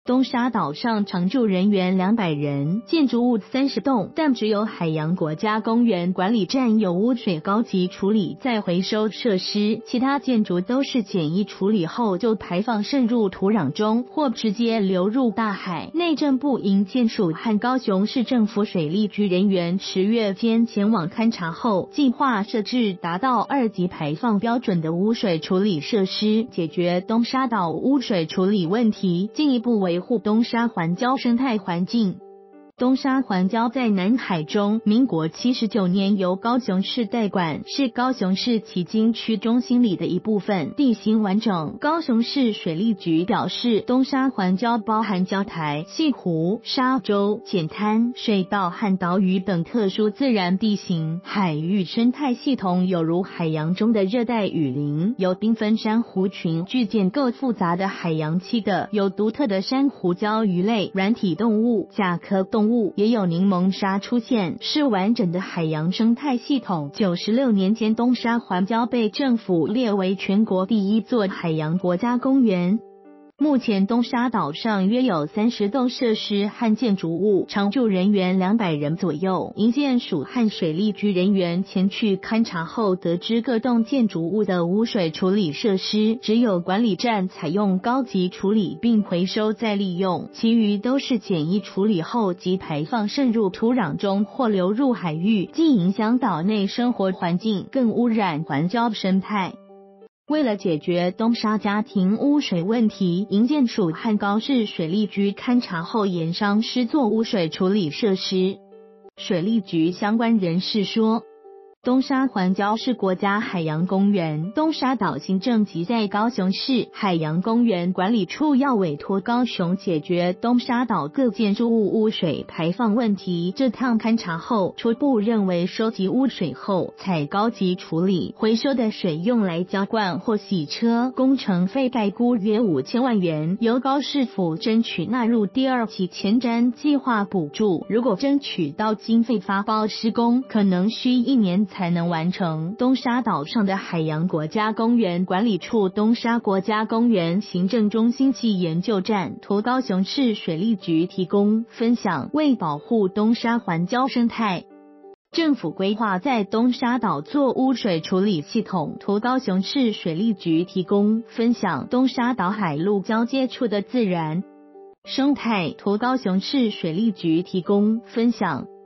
东沙岛上常住人员200人，建筑物30栋，但只有海洋国家公园管理站有污水高级处理再回收设施，其他建筑都是简易处理后就排放渗入土壤中或直接流入大海。内政部营建署和高雄市政府水利局人员10月间前往勘查后，计划设置达到2级排放标准的污水处理设施，解决东沙岛污水处理问题，进一步维护东沙环礁生态环境。东沙环礁在南海中，民国79年由高雄市代管，是高雄市旗津区中心里的一部分，地形完整。高雄市水利局表示，东沙环礁包含礁台、泻湖、沙洲、浅滩、水道和岛屿等特殊自然地形，海域生态系统有如海洋中的热带雨林，由缤纷珊瑚群聚建构复杂的海洋栖的，有独特的珊瑚礁鱼类、软体动物、甲壳动物，也有柠檬鲨出现，是完整的海洋生态系统。96年间，东沙环礁被政府列为全国第1座海洋国家公园。目前东沙岛上约有30栋设施和建筑物，常住人员200人左右。营建署和水利局人员前去勘查后，得知各栋建筑物的污水处理设施只有管理站采用高级处理并回收再利用，其余都是简易处理后即排放渗入土壤中或流入海域，既影响岛内生活环境，更污染环礁生态。为了解决东沙家庭污水问题，营建署和高市水利局勘查后研商施作污水处理设施。水利局相关人士说，东沙环礁是国家海洋公园，东沙岛行政及在高雄市海洋公园管理处要委托高雄解决东沙岛各建筑物污水排放问题。这趟勘查后，初步认为收集污水后采高级处理，回收的水用来浇灌或洗车，工程费概估约5000万元，由高市府争取纳入第2期前瞻计划补助。如果争取到经费发包施工，可能需1年才能完成。东沙岛上的海洋国家公园管理处东沙国家公园行政中心暨研究站图高雄市水利局提供分享，为保护东沙环礁生态，政府规划在东沙岛做污水处理系统，图高雄市水利局提供分享东沙岛海陆交接处的自然生态，图高雄市水利局提供分享